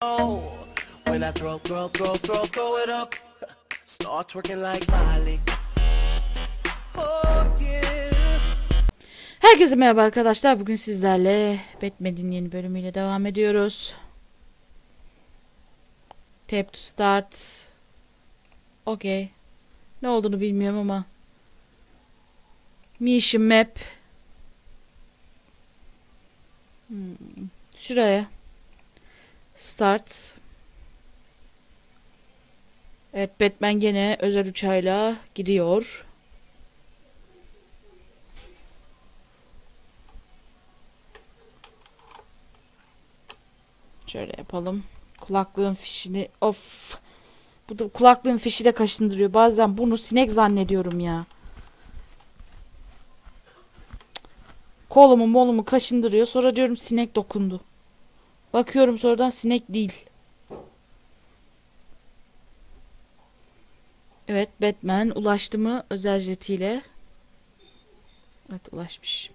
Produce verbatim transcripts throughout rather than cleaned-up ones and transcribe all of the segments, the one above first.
When I throw, throw, throw, throw, throw it up, start twerking like Miley. Oh yeah. Herkese merhaba arkadaşlar. Bugün sizlerle Batman'in yeni bölümüyle devam ediyoruz. Tap to start. Okay. Ne olduğunu bilmiyorum ama. Mission map. Hmm. Şuraya. Start. Evet, Batman gene özel uçağıyla gidiyor. Şöyle yapalım. Kulaklığın fişini. Of. Bu da kulaklığın fişi de kaşındırıyor. Bazen bunu sinek zannediyorum ya. Kolumu molumu kaşındırıyor. Sonra diyorum sinek dokundu. Bakıyorum sonradan sinek değil. Evet, Batman ulaştı mı özel jetiyle? Evet, ulaşmış.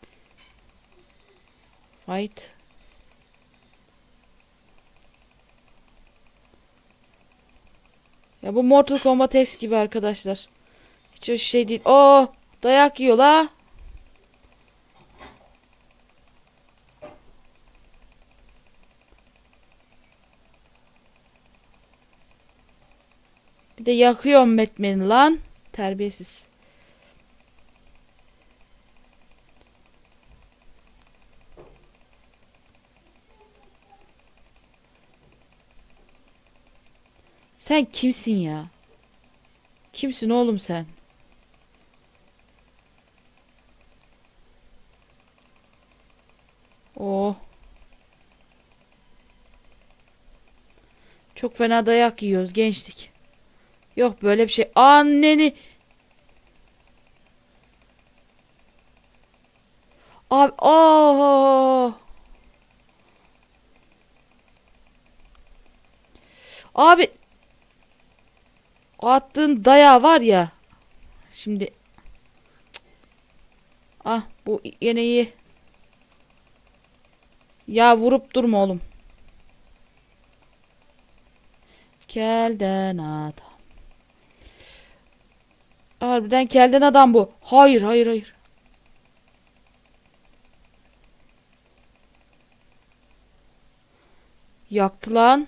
Fight. Ya bu Mortal Kombat X gibi arkadaşlar. Hiç o şey değil. Oo, dayak yiyor la. Bir de yakıyorum Batman'i lan. Terbiyesiz. Sen kimsin ya? Kimsin oğlum sen? Oh. Çok fena dayak yiyoruz gençlik. Yok böyle bir şey. Anneni. Abi. Oh. Abi. O attığın dayağı var ya. Şimdi. Ah, bu yine iyi. Ya vurup durma oğlum. Kelden adam. Harbiden kelden adam bu. Hayır hayır hayır. Yaktı lan.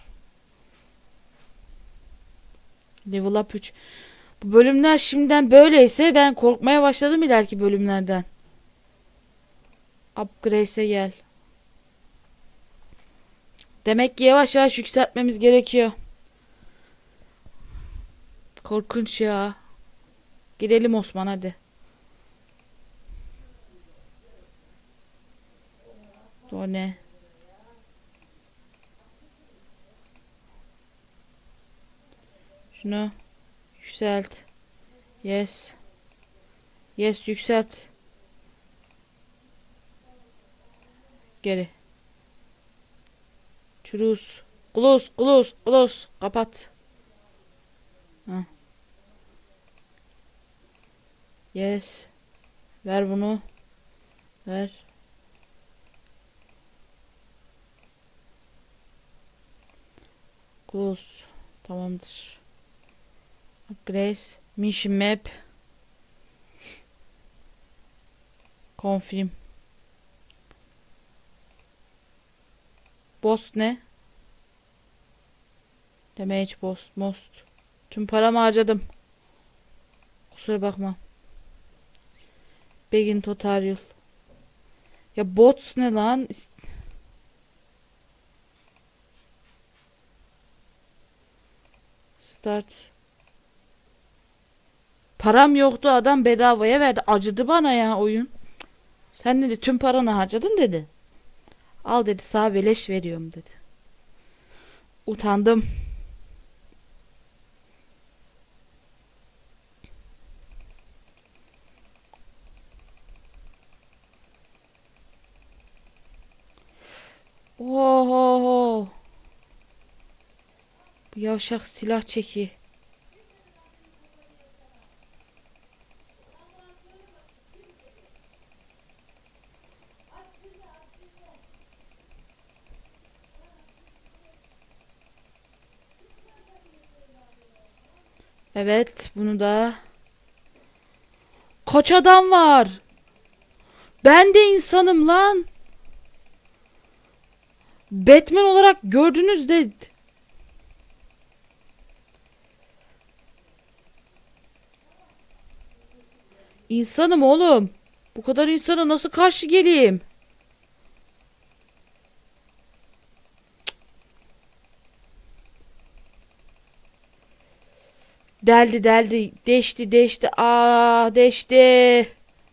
Level up üç. Bu bölümler şimdiden böyleyse ben korkmaya başladım ileriki bölümlerden. Upgrade'e gel. Demek ki yavaş yavaş yükseltmemiz gerekiyor. Korkunç ya. Gidelim Osman hadi. O ne? Şunu yükselt. Yes. Yes, yükselt. Geri. Çürüz. Close, close, close. Kapat. Heh. Yes. Ver bunu. Ver. Close. Tamamdır. Upgrade. Mission map. Confirm. Boss ne? Damage boss. Most. Tüm paramı harcadım. Kusura bakma. Begin tutorial. Ya bots ne lan? Start. Param yoktu, adam bedavaya verdi. Acıdı bana ya oyun. Sen dedi tüm paranı harcadın dedi. Al dedi, sağ beleş veriyorum dedi. Utandım. Oho. Bu yavşak silah çeki. Evet, bunu da. Kaç adam var? Ben de insanım lan. Batman olarak gördünüz de. İnsanım oğlum. Bu kadar insana nasıl karşı geleyim? Deldi deldi. Deşti deşti. Aa deşti.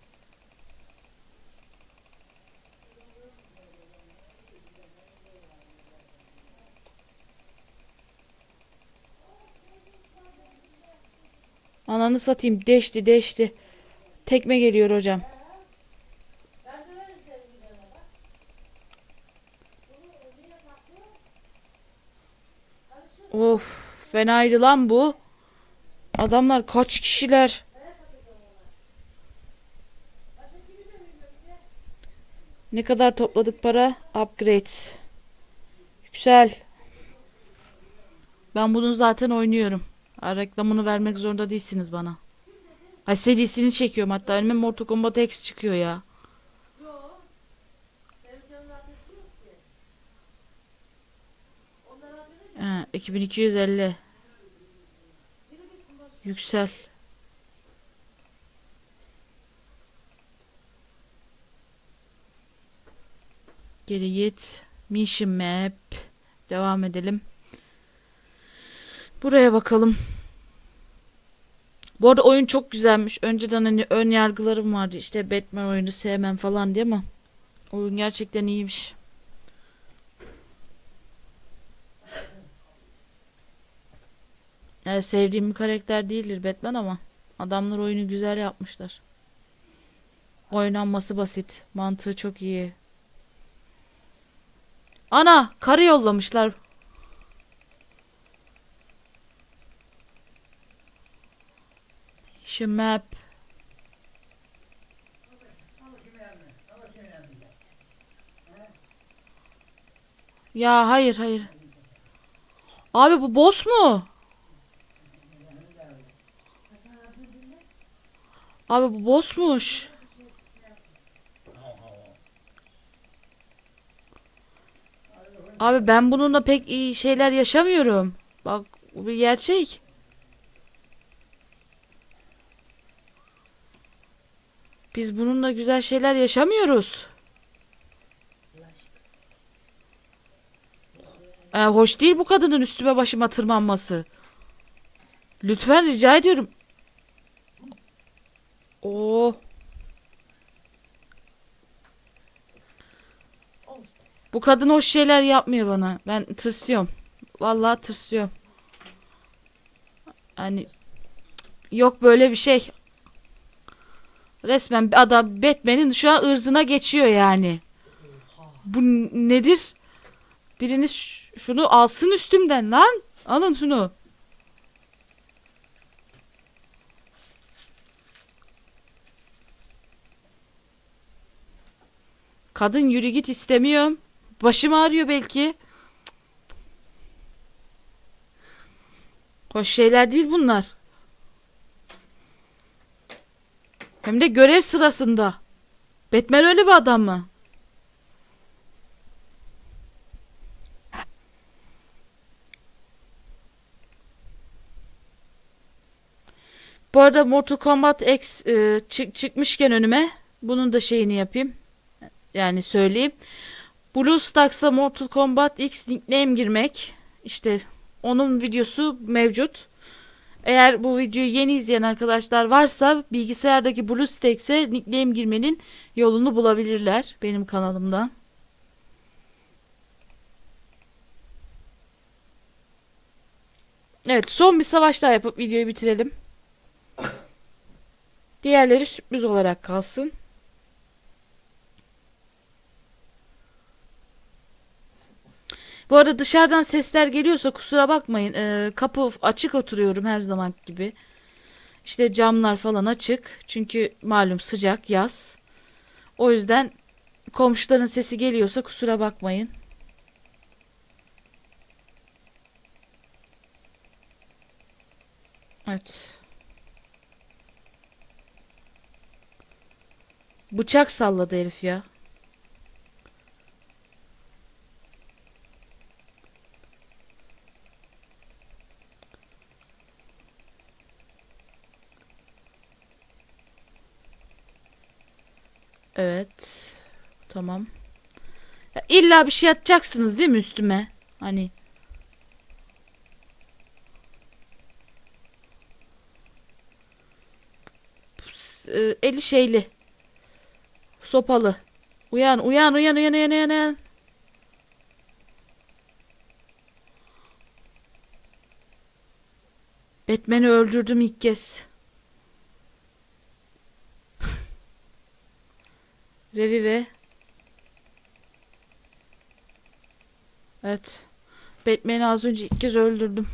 Ananı satayım. Deşti deşti. Tekme geliyor hocam. Of, fenaydı lan bu. Adamlar kaç kişiler? Ne kadar topladık para? Upgrades. Yüksel. Ben bunu zaten oynuyorum. Ha, reklamını vermek zorunda değilsiniz bana. Ay serisini çekiyorum hatta. Önüme Mortal Kombat X çıkıyor ya. He, iki bin iki yüz elli. Yüksel. Geri git. Mission Map. Devam edelim. Buraya bakalım. Bu arada oyun çok güzelmiş. Önceden hani ön yargılarım vardı. İşte Batman oyunu sevmem falan diye ama oyun gerçekten iyiymiş. Yani sevdiğim bir karakter değildir Batman ama adamlar oyunu güzel yapmışlar. Oynanması basit. Mantığı çok iyi. Ana! Karı yollamışlar. Şu map. Ya hayır hayır. Abi bu boss mu? Abi bu bossmuş. Abi ben bununla pek iyi şeyler yaşamıyorum. Bak bu bir gerçek. Biz bununla güzel şeyler yaşamıyoruz. Ee, hoş değil bu kadının üstüme başıma tırmanması. Lütfen rica ediyorum. Oo. Bu kadın hoş şeyler yapmıyor bana. Ben tırsıyorum. Vallahi tırsıyorum. Hani yok böyle bir şey. Resmen bir adam Batman'in şu an ırzına geçiyor yani. Bu nedir? Biriniz şunu alsın üstümden lan. Alın şunu. Kadın yürü git istemiyorum. Başım ağrıyor belki. Hoş şeyler değil bunlar. Hem de görev sırasında. Batman öyle bir adam mı? Bu arada Mortal Kombat X e, çık çıkmışken önüme bunun da şeyini yapayım. Yani söyleyeyim. BlueStacks'ta Mortal Kombat X nickname girmek. İşte onun videosu mevcut. Eğer bu videoyu yeni izleyen arkadaşlar varsa bilgisayardaki BlueStacks'e nickname girmenin yolunu bulabilirler benim kanalımdan. Evet, son bir savaş daha yapıp videoyu bitirelim. Diğerleri sürpriz olarak kalsın. Bu arada dışarıdan sesler geliyorsa kusura bakmayın. Ee, kapı açık oturuyorum her zaman gibi. İşte camlar falan açık. Çünkü malum sıcak yaz. O yüzden komşuların sesi geliyorsa kusura bakmayın. Evet. Bıçak salladı herif ya. Evet. Tamam. Ya illa bir şey atacaksınız değil mi üstüme? Hani. e, eli şeyli. Sopalı. Uyan, uyan, uyan, uyan, uyan, uyan, uyan. Batman'i öldürdüm ilk kez. Revive. Evet. Batman'i az önce ilk kez öldürdüm.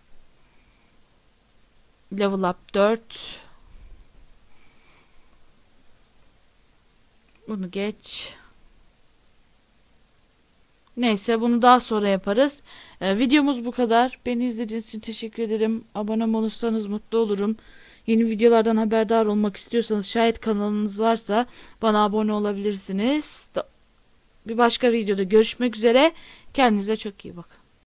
Level up dört. Bunu geç. Neyse bunu daha sonra yaparız. Ee, videomuz bu kadar. Beni izlediğiniz için teşekkür ederim. Abone olursanız mutlu olurum. Yeni videolardan haberdar olmak istiyorsanız şayet kanalınız varsa bana abone olabilirsiniz. Bir başka videoda görüşmek üzere. Kendinize çok iyi bakın.